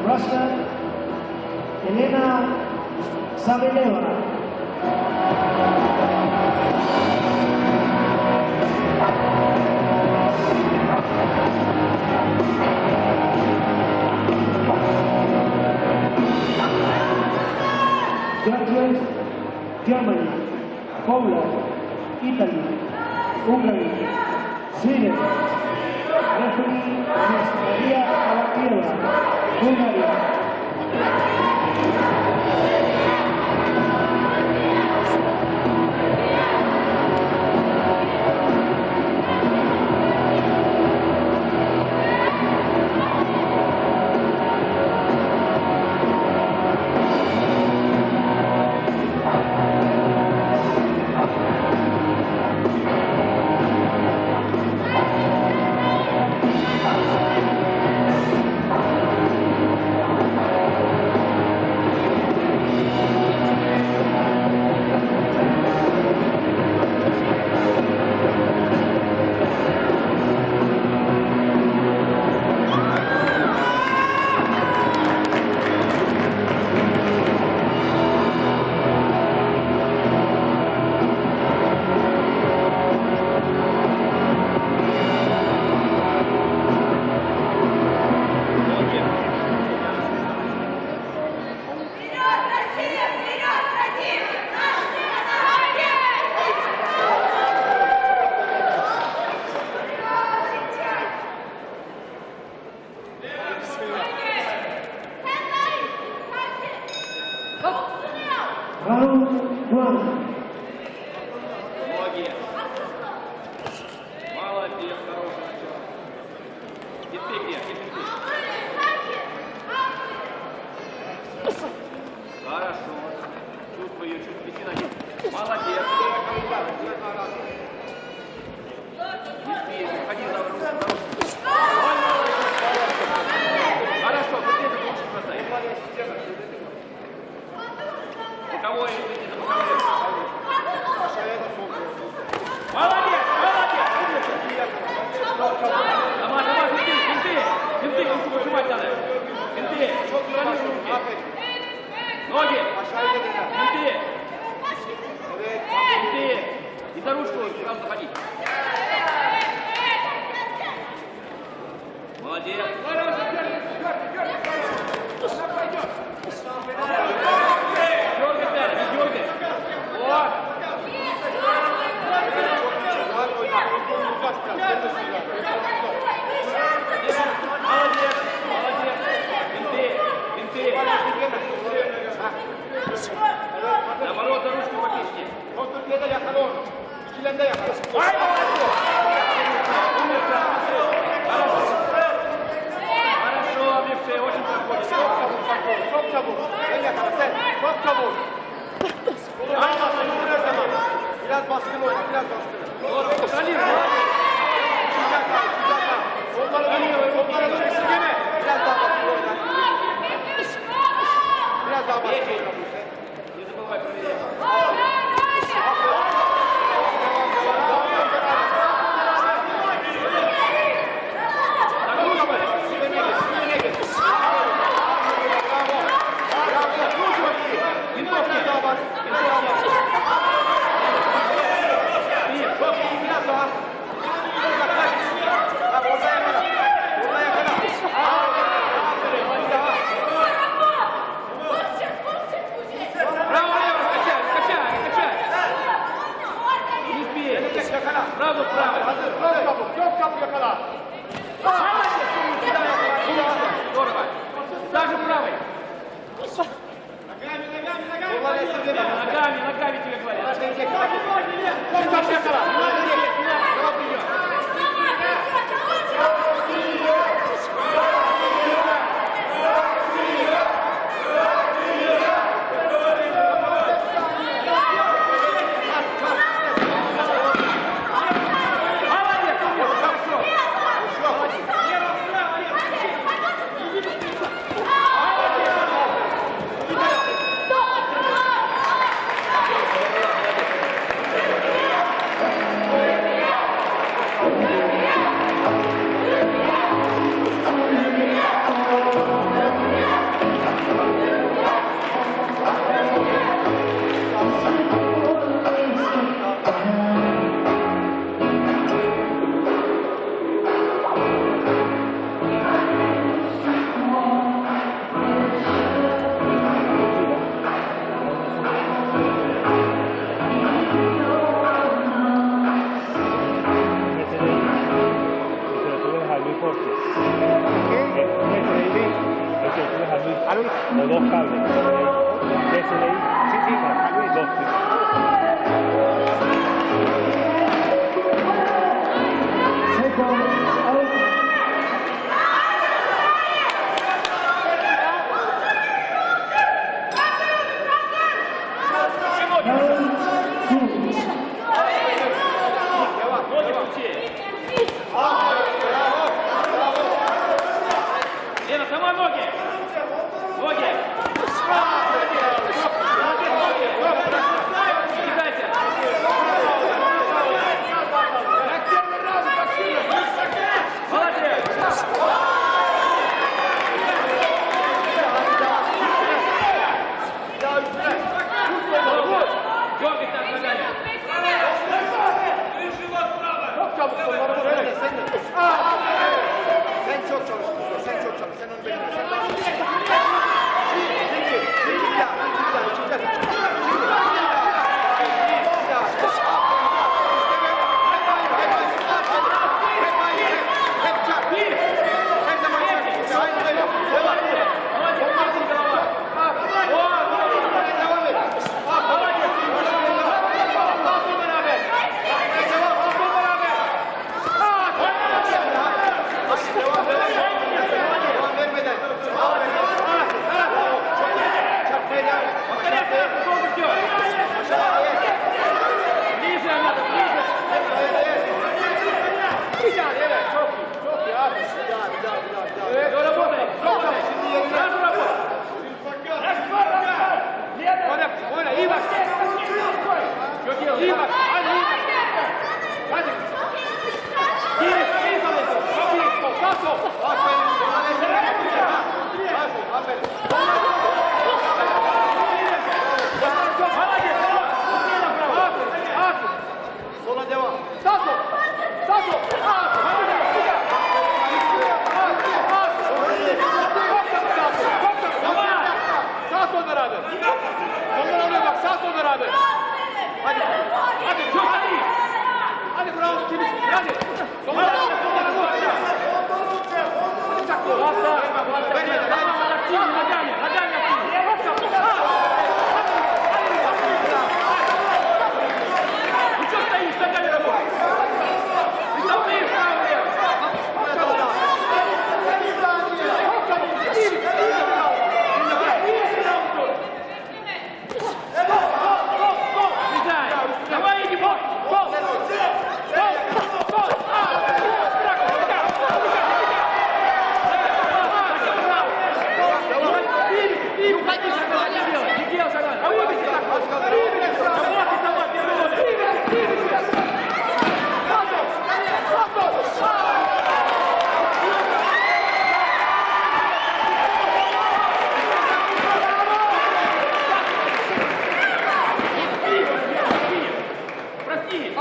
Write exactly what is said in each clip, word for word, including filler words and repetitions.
Russia, Elena Sabeleva. Judges, Germany, Poland, Italy, Hungary, Sweden. Referee Miss Maria Alapieva, Bulgaria. Ah! o dos cables. D S L I. Sí, sí, Luis. Dos. Second out. Лена, сама ноги! Ноги! Кидайся! Как первый раз, как сильно! Молодец! Дергай так ногами! Çok çabuk kolları vur öyle sen de. Sen çok çalışıyorsun, sen çok çalışıyorsun, sen onu bekle. Sen daha şimdi. Şimdi, şimdi, şimdi bir daha, bir daha, iki daha. Şimdi, bir daha, bir daha. Hep aynı, hep çak. Her zaman çak. Aynı böyle. Devam et. Onlar değil, devam et. Devam et. Devam et. Kalsın beraber. Devam, kalsın beraber. Devam vermeden. Çarpmaya devam et. Çarpmaya devam et. Lize anladım, lize. Bir daha, evet, çok iyi. Çok iyi abi. Bir daha, bir daha, bir daha, bir daha. Evet, öyle buradayım. Buradayım. Şimdi yerine. Ver bırak o. Öyle, öyle, iyi bak. Çok iyi, iyi bak. Hadi, iyi bak. Hadi. İyi, iyi kalıyorsun. Çok iyi. Sol, sağ sol. Aferin. Aferin, aferin. Aferin, aferin. Sola devam. Sağ sol. Sağ sol. Sağ sol beraber. Sollar oluyor bak, sağ sol beraber. Hadi, hadi, çok iyi. Hadi bravo, temiz. Hadi. Sollar oluyor, sollar oluyor. Hadi çak. Hasta. Hadi, hadi, hadi, hadi. Bu çok da iyi, işte gel bu. İşte bu iyi. Давай, иди, бой! Гол! Гол! Гол! И уходи, Саган, не делай! Не делай, Саган! А вот иди так! Давай, давай, первый номер! Прости!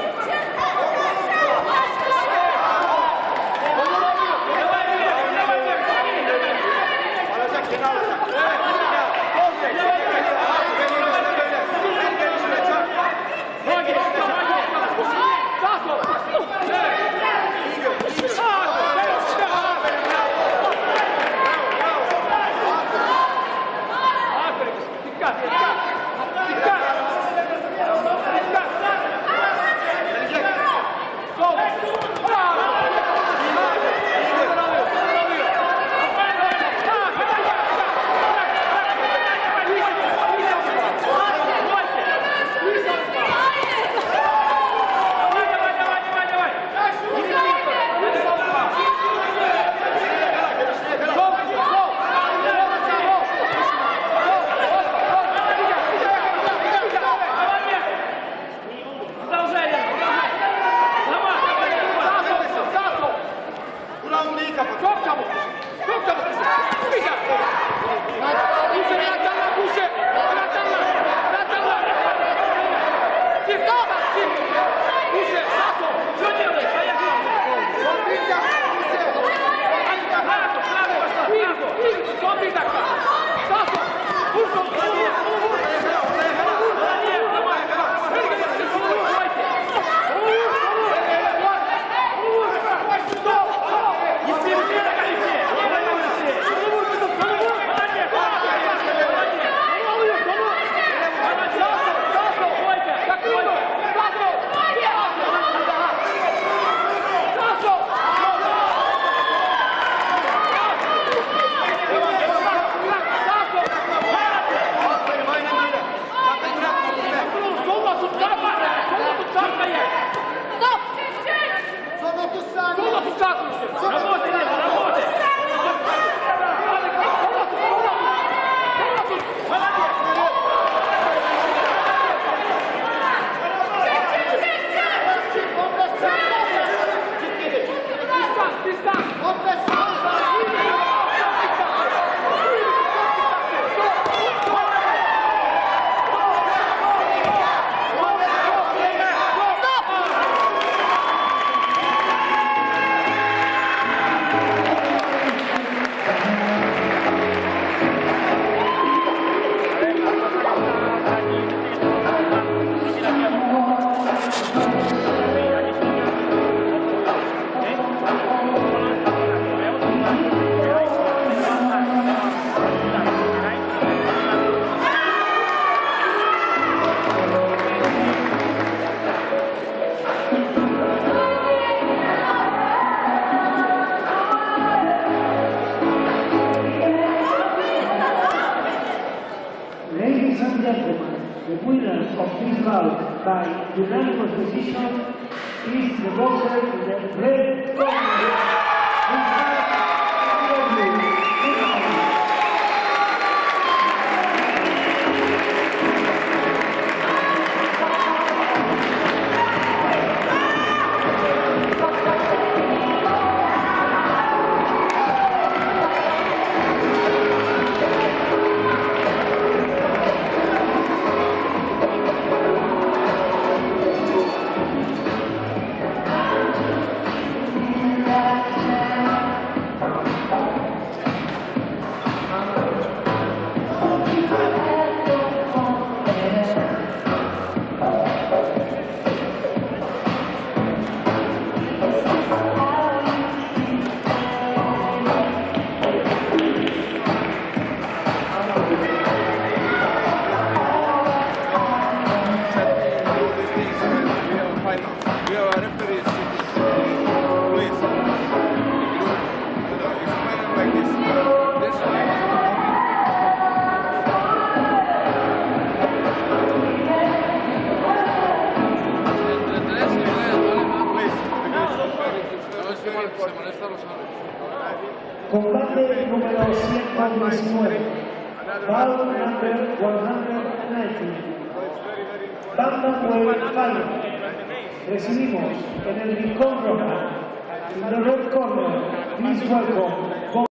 Давай, iyi kapı. Çok çabuk. Çok çabuk. Güzel. Buse Ercan'la Buse. Ercan'la. Ercan'la. Çift. Çift. Buse. Sağ sol. Şöyle oraya. Ayak yok. Son bir dakika. Buse. Hadi bak. Bravo. Bravo. Başla. Bir. Bir. Son bir dakika. Sağ sol. Vur sol. Vur. Vur. Vur. Ladies and gentlemen, the winner of this bout by unanimous decision is the boxer in the red corner. Combate número ciento diecinueve, bout number one hundred ninety, Bantamweight Final. Recibimos en el rincón roja, in the red corner, please welcome